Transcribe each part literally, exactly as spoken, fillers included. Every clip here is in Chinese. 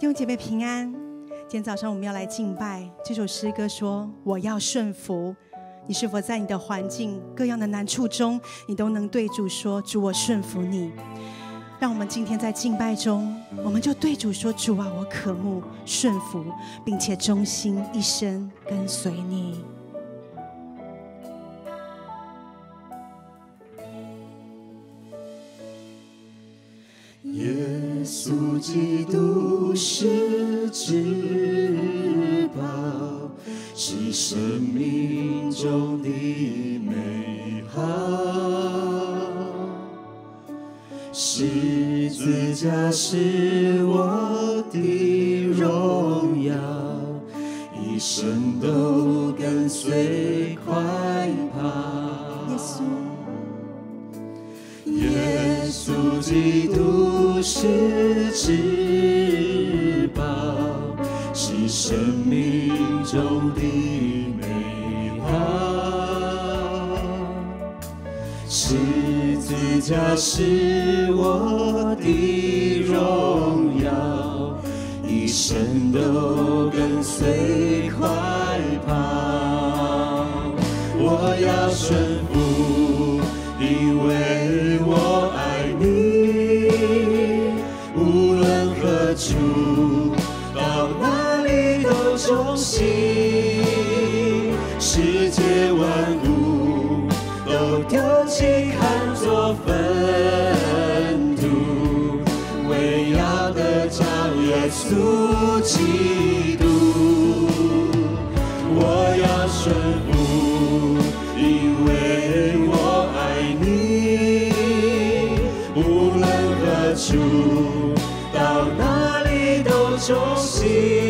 弟兄姐妹平安。今天早上我们要来敬拜，这首诗歌说我要顺服。你是否在你的环境各样的难处中，你都能对主说，主，我顺服你？让我们今天在敬拜中，我们就对主说，主啊，我渴慕顺服，并且忠心一生跟随你。 耶稣基督是至宝，是生命中的美好。十字架是我的荣耀，一生都跟随快跑。 耶稣。 耶稣基督是至宝，是生命中的美好。十字架是我的荣耀，一生都跟随快跑。我要顺服，因为我爱你，无论何处，到哪里都忠心。世界万物都丢弃，看作粪土，为要得着耶稣基督。我要顺服，因为我爱你，无论何处，到哪里都忠心，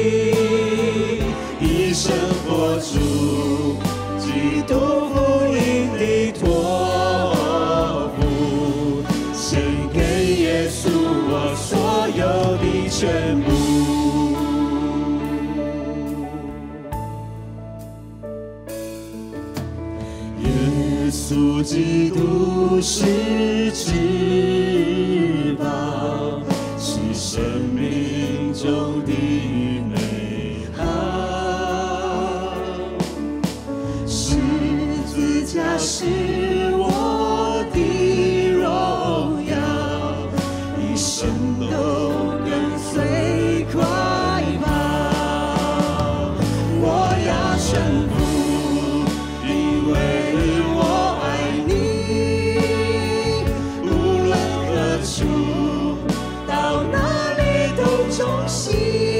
一生活出基督福音的托付，献给耶稣我所有的全部。耶稣基督是至宝，是生命中的美好。十字架是我的荣耀，一生都跟随快跑。我要顺服，因为我爱你，无论何处，到哪里都忠心。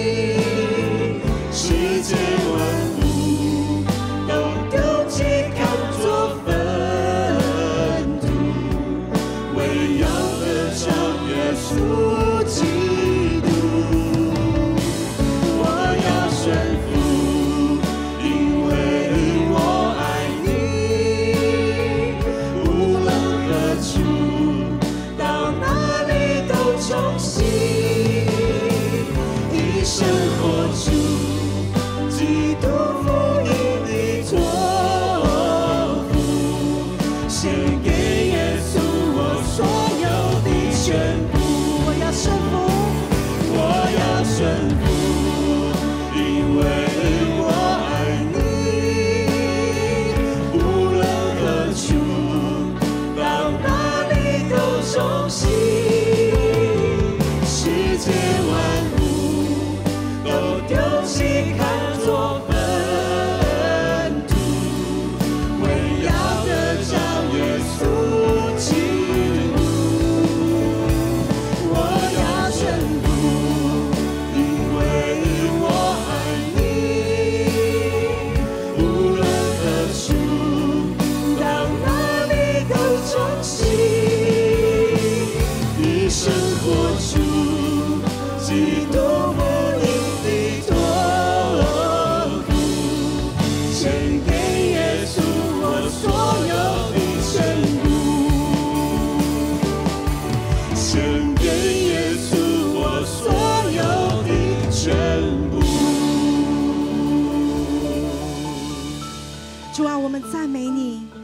世界万物都丢弃，看作粪土，为要得着耶稣基督。我要顺服，因为我爱你，无论何处，到哪里都忠心，一生活出基督福音的托付，献给耶稣我所有的全部。 我要顺服， 我要顺服，因为我爱你，无论何处，到哪里都忠心。世界万物都丢弃，看作粪土，为要得着耶稣基督。我要顺服，因为我爱你，无论何处，到哪里都忠心，一生活出基督福音的托付，献给耶稣我所有的全部，献给耶稣我所有的全部。 主啊，我们赞美你，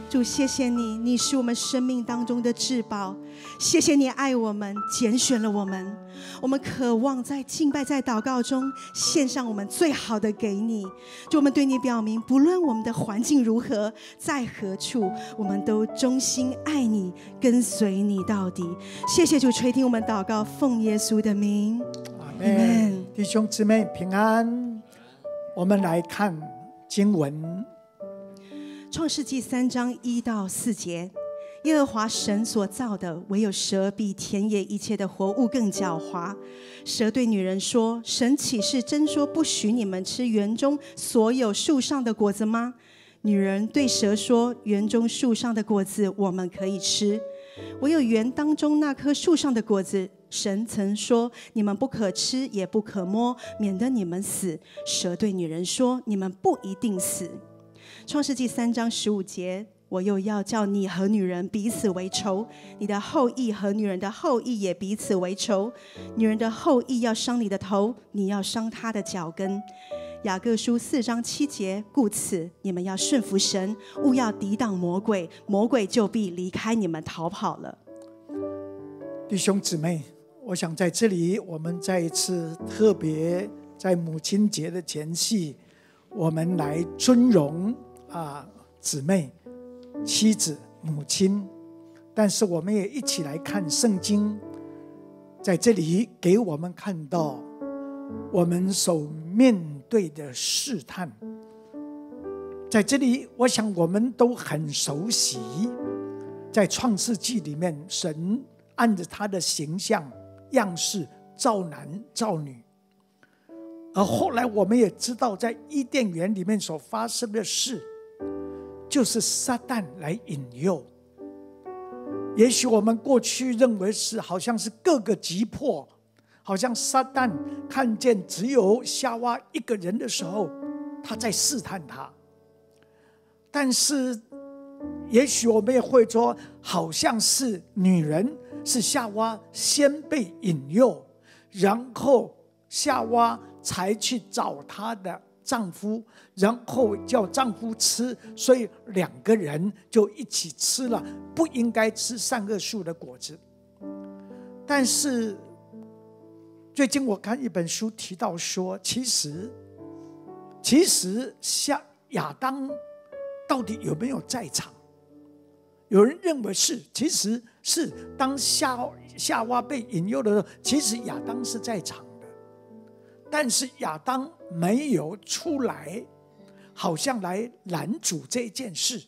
主，谢谢你，你是我们生命当中的至宝。谢谢你爱我们，拣选了我们。我们渴望在敬拜、在祷告中献上我们最好的给你。主，我们对你表明，不论我们的环境如何，在何处，我们都衷心爱你，跟随你到底。谢谢主垂听我们祷告，奉耶稣的名， 阿们。弟兄姊妹平安。我们来看经文， 创世纪三章一到四节。耶和华神所造的，唯有蛇比田野一切的活物更狡猾。蛇对女人说：神岂是真说不许你们吃园中所有树上的果子吗？女人对蛇说：园中树上的果子我们可以吃，唯有园当中那棵树上的果子，神曾说你们不可吃也不可摸，免得你们死。蛇对女人说：你们不一定死。创世纪三章十五节，我又要叫你和女人彼此为仇，你的后裔和女人的后裔也彼此为仇。女人的后裔要伤你的头，你要伤她的脚跟。雅各书四章七节，故此你们要顺服神，勿要抵挡魔鬼，魔鬼就必离开你们逃跑了。 弟兄姊妹，我想在这里我们再一次特别在母亲节的前夕，我们来尊荣啊姊妹、妻子、母亲，但是我们也一起来看圣经，在这里给我们看到我们所面对的试探。在这里我想我们都很熟悉，在创世纪里面，神按着他的形象样式造男造女，而后来我们也知道在伊甸园里面所发生的事，就是撒旦来引诱。也许我们过去认为是好像是各个击破，好像撒旦看见只有夏娃一个人的时候，他在试探他。但是也许我们也会说，好像是女人是夏娃先被引诱，然后夏娃才去找她的丈夫，然后叫丈夫吃，所以两个人就一起吃了不应该吃善恶树的果子。但是最近我看一本书提到说，其实其实夏亚当到底有没有在场？有人认为是，其实是当 夏, 夏娃被引诱的时候，其实亚当是在场的，但是亚当没有出来，好像来拦阻这件事。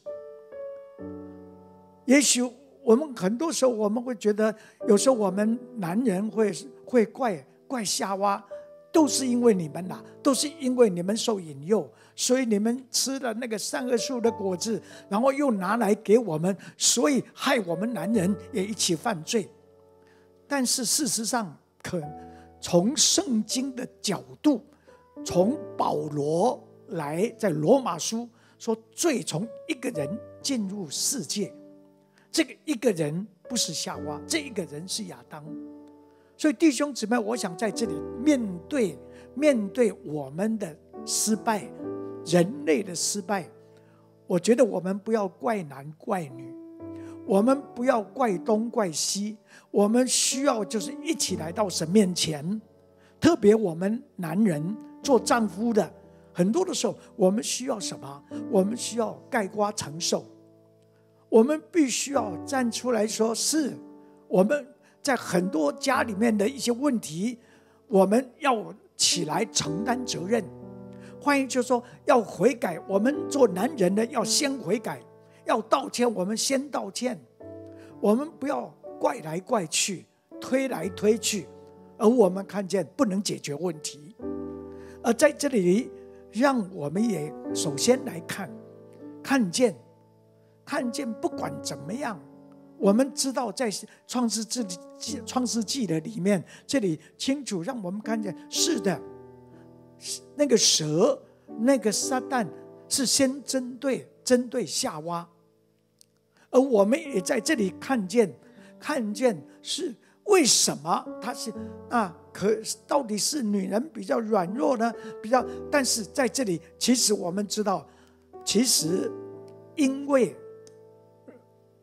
也许我们很多时候我们会觉得，有时候我们男人会会怪怪夏娃，都是因为你们啦，都是因为你们受引诱，所以你们吃了那个善恶树的果子，然后又拿来给我们，所以害我们男人也一起犯罪。但是事实上，可从圣经的角度，从保罗来在罗马书说，罪从一个人进入世界，这个一个人不是夏娃，这一个人是亚当。所以弟兄姊妹，我想在这里面对面对我们的失败，人类的失败，我觉得我们不要怪男怪女，我们不要怪东怪西，我们需要就是一起来到神面前。特别我们男人做丈夫的，很多的时候我们需要什么？我们需要概括承受，我们必须要站出来说，是我们在很多家里面的一些问题，我们要起来承担责任。换言之说，要悔改，我们做男人的要先悔改，要道歉我们先道歉，我们不要怪来怪去，推来推去，而我们看见不能解决问题。而在这里让我们也首先来看看见看见不管怎么样，我们知道在创世纪创世纪的里面，这里清楚让我们看见，是的，那个蛇那个撒旦是先针对针对夏娃，而我们也在这里看见看见是为什么他是啊？可到底是女人比较软弱呢？比较，但是在这里，其实我们知道，其实因为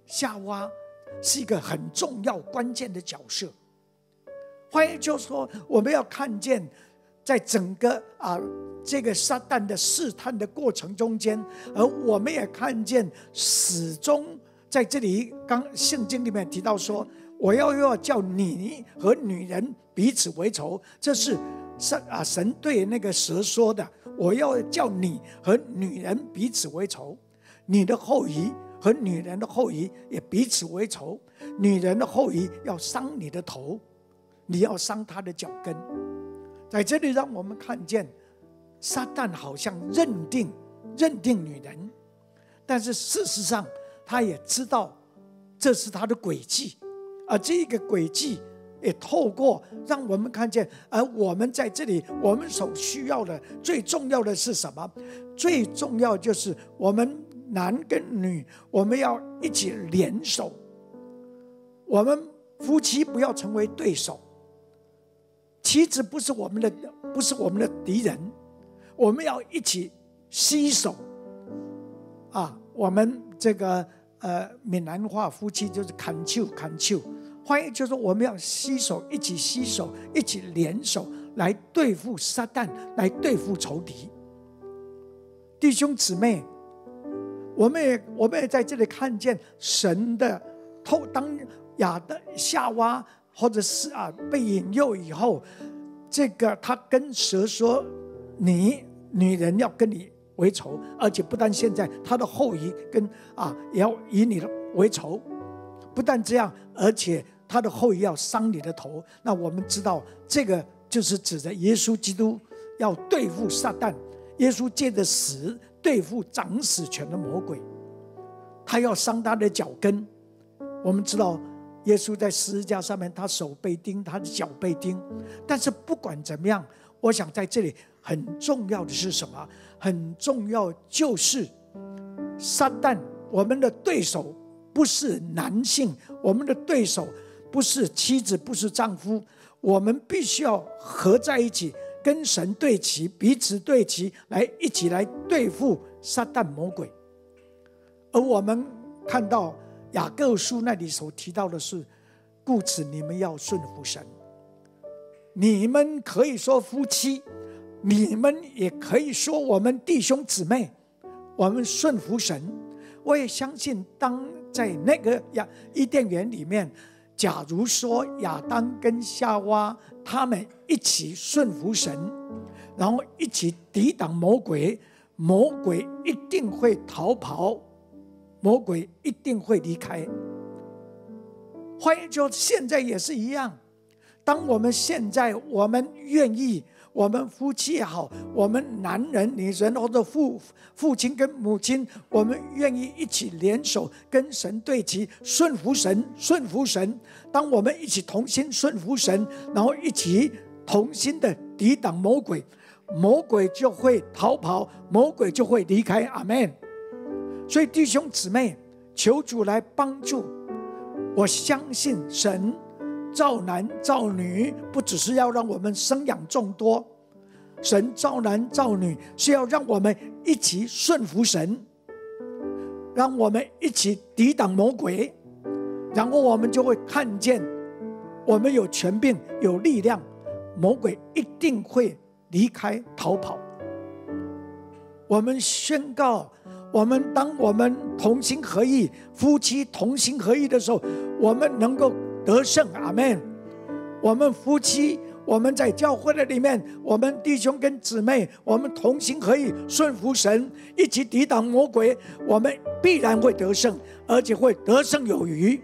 夏娃是一个很重要关键的角色。换言就是说，我们要看见在整个啊这个撒旦的试探的过程中间，而我们也看见始终在这里，刚圣经里面提到说，我要要叫你和女人彼此为仇，这是神啊神对那个蛇说的，我要叫你和女人彼此为仇，你的后裔和女人的后裔也彼此为仇，女人的后裔要伤你的头，你要伤她的脚跟。在这里让我们看见撒旦好像认定认定女人，但是事实上他也知道这是他的诡计，而这个诡计也透过让我们看见，而我们在这里我们所需要的最重要的是什么？最重要就是我们男跟女，我们要一起联手，我们夫妻不要成为对手，妻子不是我们的不是我们的敌人，我们要一起携手啊！我们这个呃闽南话夫妻就是砍手砍手，换言就是我们要携手，一起携手，一起联手来对付撒旦，来对付仇敌。弟兄姊妹，我们也我们也在这里看见神的透，当亚当夏娃或者是啊被引诱以后，这个他跟蛇说，你女人要跟你为仇，而且不但现在他的后裔跟啊也要以你为仇，不但这样，而且他的后裔要伤你的头。那我们知道这个就是指着耶稣基督要对付撒旦，耶稣借着死对付掌死权的魔鬼，他要伤他的脚跟。我们知道耶稣在十字架上面，他手被钉，他的脚被钉。但是不管怎么样，我想在这里很重要的是什么？很重要就是撒旦，我们的对手不是男性，我们的对手不是妻子，不是丈夫，我们必须要合在一起，跟神对齐，彼此对齐，来一起来对付撒旦魔鬼。而我们看到雅各书那里所提到的是，故此你们要顺服神。你们可以说夫妻，你们也可以说我们弟兄姊妹，我们顺服神。我也相信当在那个伊甸园里面，假如说亚当跟夏娃他们一起顺服神，然后一起抵挡魔鬼，魔鬼一定会逃跑，魔鬼一定会离开。换言之，现在也是一样，当我们现在我们愿意，我们夫妻也好，我们男人女人或者 父, 父亲跟母亲，我们愿意一起联手跟神对齐，顺服神，顺服神。当我们一起同心顺服神，然后一起同心的抵挡魔鬼，魔鬼就会逃跑，魔鬼就会离开。阿们。所以弟兄姊妹，求主来帮助。我相信神造男造女，不只是要让我们生养众多，神造男造女是要让我们一起顺服神，让我们一起抵挡魔鬼，然后我们就会看见我们有权柄有力量，魔鬼一定会离开逃跑。我们宣告，我们当我们同心合意，夫妻同心合意的时候，我们能够得胜。阿们。我们夫妻，我们在教会的里面，我们弟兄跟姊妹，我们同心合意顺服神，一起抵挡魔鬼，我们必然会得胜，而且会得胜有余。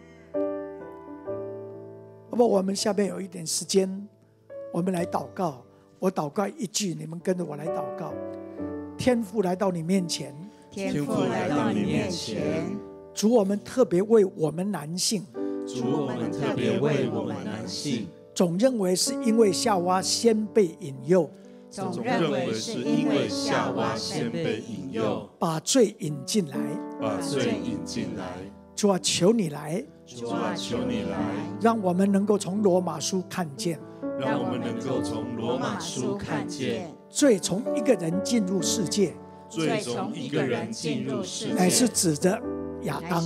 好不好？我们下面有一点时间，我们来祷告。我祷告一句，你们跟着我来祷告。天父来到你面前， 天父来到你面前， 主，我们特别为我们男性， 主，我们特别为我们男性， 总认为是因为夏娃先被引诱， 总认为是因为夏娃先被引诱， 把罪引进来， 把罪引进来。 主啊，求你来， 主啊，求你来， 让我们能够从罗马书看见， 让我们能够从罗马书看见， 罪从一个人进入世界， 罪从一个人进入世界， 乃是指着亚当，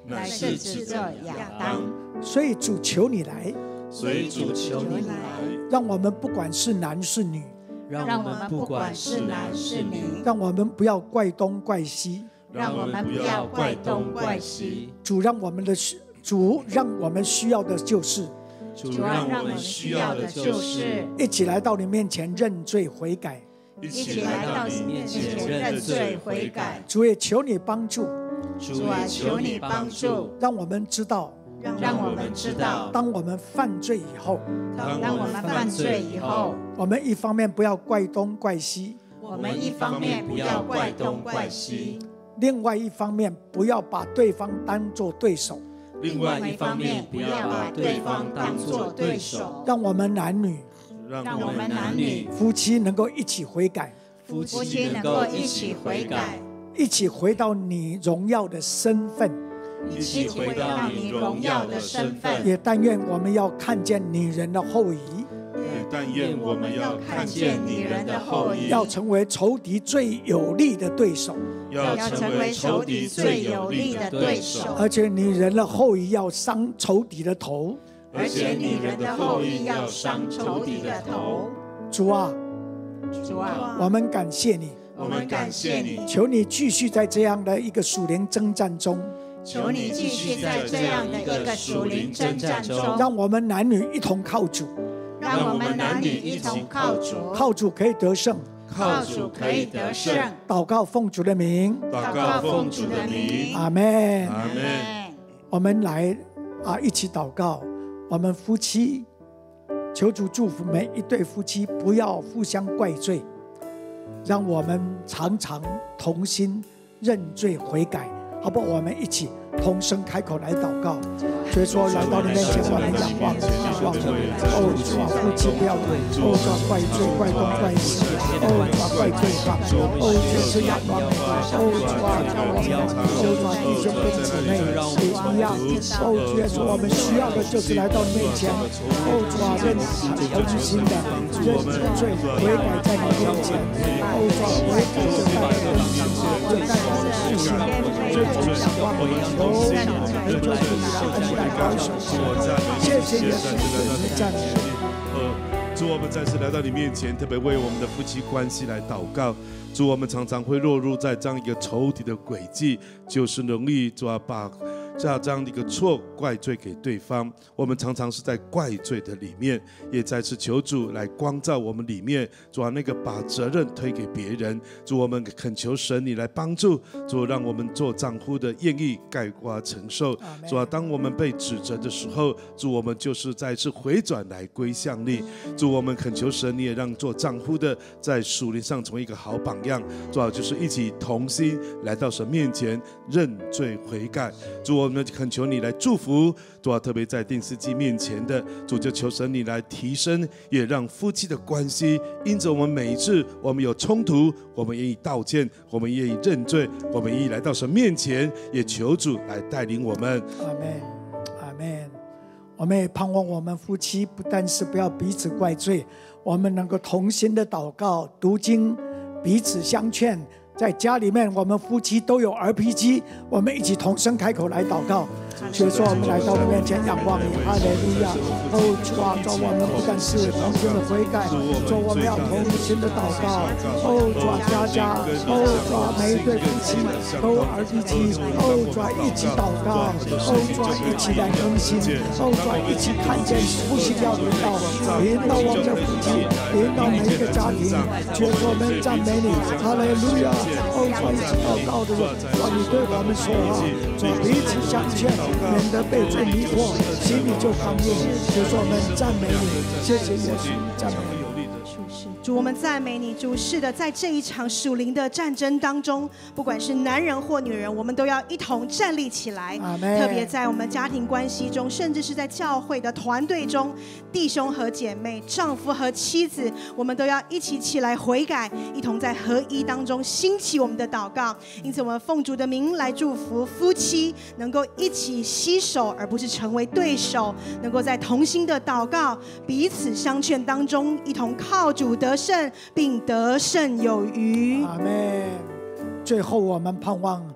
乃是指着亚当。 所以主求你来， 所以主求你来， 让我们不管是男是女， 让我们不管是男是女， 让我们不要怪东怪西， 让我们不要怪东怪西。 主让我们的主让我们需要的就是主让我们需要的就是一起来到你面前认罪悔改， 一起来到你面前认罪悔改。 主也求你帮助， 主啊，求你帮助， 让我们知道， 让我们知道， 当我们犯罪以后， 当我们犯罪以后， 我们一方面不要怪东怪西， 我们一方面不要怪东怪西， 另外一方面不要把对方当作对手， 另外一方面不要把对方当作对手。 让我们男女， 让我们男女夫妻能够一起悔改， 夫妻能够一起悔改， 一起回到你荣耀的身份， 一起回到你荣耀的身份。 也但愿我们要看见女人的后裔， 也但愿我们要看见女人的后裔， 要成为仇敌最有力的对手， 要成为仇敌最有力的对手。 而且女人的后裔要伤仇敌的头， 而且女人的后裔要伤仇敌的头。 主啊， 主啊， 我们感谢你， 我们感谢你， 求你继续在这样的一个属灵征战中， 求你继续在这样的一个属灵征战中， 让我们男女一同靠主， 让我们男女一同靠主， 靠主可以得胜， 靠主可以得胜。 祷告奉主的名， 祷告奉主的名， 阿们， 阿们。 我们来啊，一起祷告。我们夫妻，求主祝福每一对夫妻，不要互相怪罪，让我们常常同心认罪悔改，好不好？我们一起同声开口来祷告。所以说，来到你面前，我们仰望仰望哦，主啊，夫妻不要哦，主啊，怪罪怪东怪西，哦，主啊，怪罪吧，哦，主是仰望你，哦，主啊，叫我们，哦，主啊，弟兄跟姊妹也一样，哦，主耶稣，我们需要的就是来到你面前，哦，主啊，认同心的认罪悔改在你面前，哦，主啊，悔改就带来更新，就带来复兴，所以主仰望我们，求你就主啊，恩待高手，谢谢耶稣的赞美。 主，我们再次来到你面前，特别为我们的夫妻关系来祷告。主，我们常常会落入在这样一个仇敌的诡计，就是容易主啊把这样的一个错怪罪给对方。我们常常是在怪罪的里面，也再次求主来光照我们里面，主啊那个把责任推给别人。主，我们恳求神你来帮助，主让我们做丈夫的愿意概括承受。主啊，当我们被指责的时候，主我们就是再次回转来归向你。主，我们恳求神你也让做丈夫的在属灵上成为一个好榜样。主啊，就是一起同心来到神面前认罪悔改。主，我们恳求你来祝福，主啊，特别在第四季面前的主，就求神你来提升，也让夫妻的关系，因着我们每一次我们有冲突，我们愿意道歉，我们愿意认罪，我们愿意来到神面前，也求主来带领我们。 阿们，阿们。我们也盼望我们夫妻不但是不要彼此怪罪，我们能够同心的祷告、读经，彼此相劝。在家里面，我们夫妻都有 R P G， 我们一起同声开口来祷告。所以说，我们来到你面前仰望你，哈利路亚！哦，主啊，主，我们不但是同心的悔改，主，我们要同心的祷告。哦，主啊，家家，哦，主啊，每一对夫妻都 R P G， 哦，主啊，一起祷告，哦，主啊，一起来更新，哦，主啊，一起看见复兴要临到，临到我们的夫妻，临到每一个家庭。主，我们赞美你，哈利路亚！哦，主，一起祷告的人，主，你对我们说话，主，彼此相劝，免得被罪迷惑，心里就刚硬。主，说我们赞美你，谢谢耶稣，赞美你。 主，我们赞美你。主，是的，在这一场属灵的战争当中，不管是男人或女人，我们都要一同站立起来。特别在我们家庭关系中，甚至是在教会的团队中，弟兄和姐妹、丈夫和妻子，我们都要一起起来悔改，一同在合一当中兴起我们的祷告。因此，我们奉主的名来祝福夫妻能够一起携手，而不是成为对手，能够在同心的祷告、彼此相劝当中，一同靠主得胜，并得胜有余。 阿们。最后，我们盼望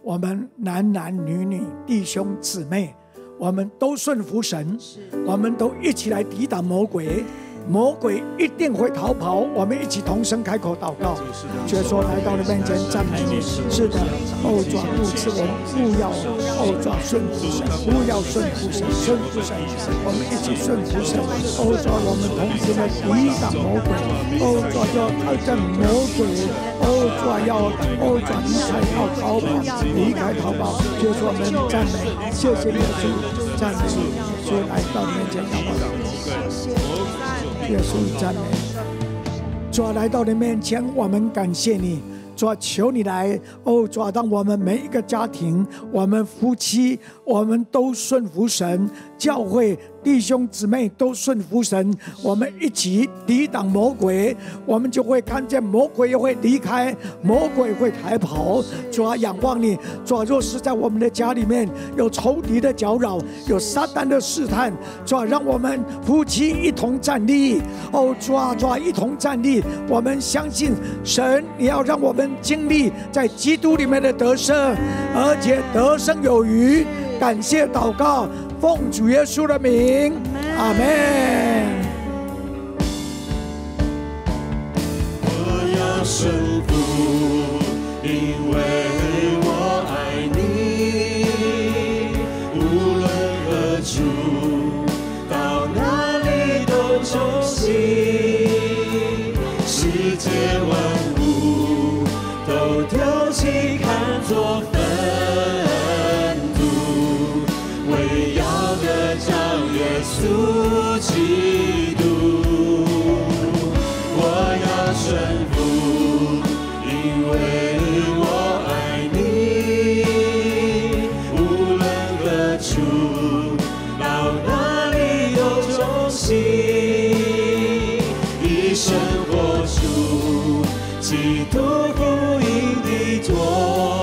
我们男男女女弟兄姊妹，我们都顺服神，我们都一起来抵挡魔鬼，魔鬼一定会逃跑。我们一起同声开口祷告，主说来到你面前赞美你。是的，哦主啊，不是我们不要哦主啊顺服神，不要顺服神，顺服神，我们一起顺服神。哦主啊，我们同时来抵挡魔鬼。哦主啊，要挑战魔鬼。哦主啊，要哦主啊离开要逃跑，离开逃跑。就说我们赞美，谢谢耶稣，赞美主来到你面前祷告。耶稣赞美，主啊，来到你面前，我们感谢你。主啊，求你来，哦，主啊，让我们每一个家庭，我们夫妻，我们都顺服神，教会弟兄姊妹都顺服神，我们一起抵挡魔鬼，我们就会看见魔鬼也会离开，魔鬼会逃跑。主啊，仰望你，主啊，若是在我们的家里面有仇敌的搅扰，有撒旦的试探，主啊，让我们夫妻一同站立。哦，主啊，主啊，一同站立。我们相信神，你要让我们经历在基督里面的得胜，而且得胜有余。感谢祷告，奉主耶稣的名，阿们。 我要顺服，因为我爱你，无论何处，到哪里都忠心，世界万物都丢弃，看作粪土，为要得着耶稣基督。我要顺服，因为我爱你，无论何处，到哪里都忠心，一生活出基督福音的托